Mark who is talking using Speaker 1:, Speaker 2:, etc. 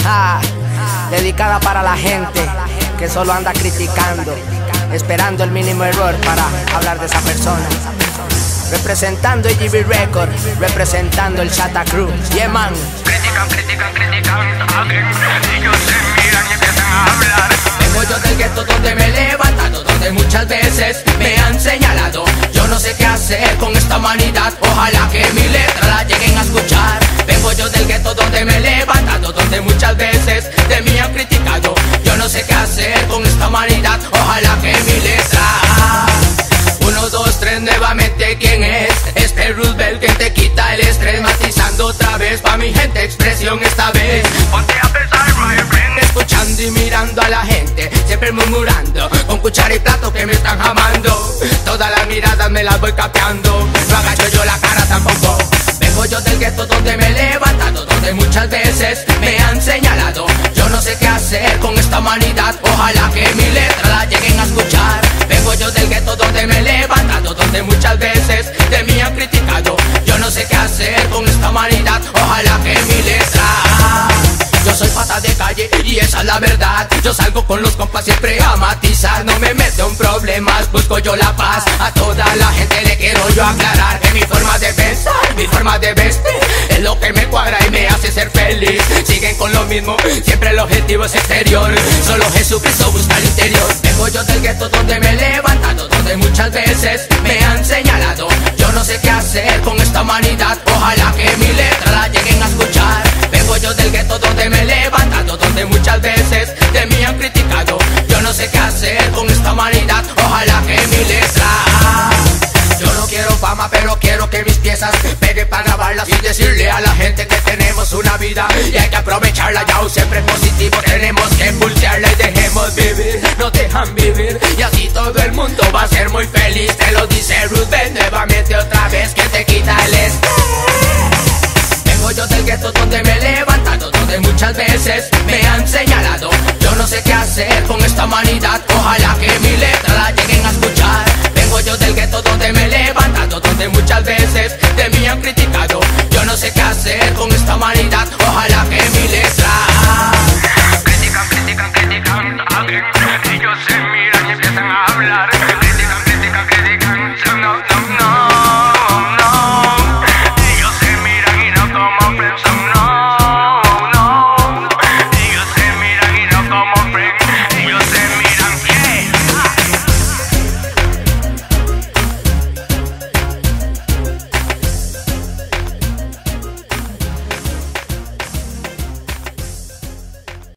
Speaker 1: Dedicada para la gente que solo anda criticando, esperando el mínimo error para hablar de esa persona. Representando EGB Record, representando el Chata Crew. Yeah, man.
Speaker 2: Critican, hablen. Ellos se miran y empiezan a hablar.
Speaker 3: Vengo yo del gueto donde me he levantado, donde muchas veces me han señalado. Yo no sé qué hacer con esta humanidad, ojalá que mi letra la lleguen a escuchar. Vengo yo del gueto donde me he levantado, donde muchas veces de mí han criticado. Yo no sé qué hacer con esta humanidad, ojalá que mi letra. 1, 2, 3, nuevamente, ¿quién es? Este Roosevelt que te quita el estrés, matizando otra vez pa' mi gente, expresión esta vez.
Speaker 2: Ponte a pensar, my friend.
Speaker 3: Escuchando y mirando a la gente, siempre murmurando, con cuchara y plato que me están jamando. Todas las miradas me las voy capeando, no agacho yo la cara tampoco. Vengo yo del gueto donde me he levantado, donde muchas veces me han señalado. Yo no sé qué hacer con esta humanidad, ojalá que mi letra la lleguen a escuchar. Vengo yo del gueto donde me he levantado, donde muchas veces de mí han criticado. Yo no sé qué hacer con esta humanidad, ojalá que mi letra. Yo soy pata de calle y esa es la verdad. Yo salgo con los compas siempre a matizar. No me meto en problemas, busco yo la paz. A toda la gente le quiero yo aclarar que mi forma de pensar, mi forma de vestir es lo que me cuadra y me hace ser feliz. Siguen con lo mismo, siempre el objetivo es exterior. Solo Jesucristo busca el interior. Vengo yo del gueto donde me he levantado, donde muchas veces me han señalado. Yo no sé qué hacer con esta humanidad, ojalá que mi letra la lleguen a escuchar. Vengo yo del gueto donde me he levantado, donde muchas veces de mí han criticado. Yo no sé qué hacer con esta humanidad, ojalá que mi letra. Yo no quiero fama, pero quiero que mis piezas peguen para grabarlas y decirle a la gente que tenemos una vida y hay que aprovecharla ya, siempre positivo. Tenemos que pulsearla y dejemos vivir, no dejan vivir y así todo el mundo va a ser muy feliz. Te lo dice Roosevelt nuevamente otra vez que te quita el estrés. Vengo yo del gueto donde me he levantado, donde muchas veces me han señalado. Yo no sé qué hacer con esta humanidad, ojalá que mi letra la lleguen a escuchar. Vengo yo del gueto donde me he levantado, donde muchas veces de mí han criticado. Yo no sé qué hacer con esta humanidad,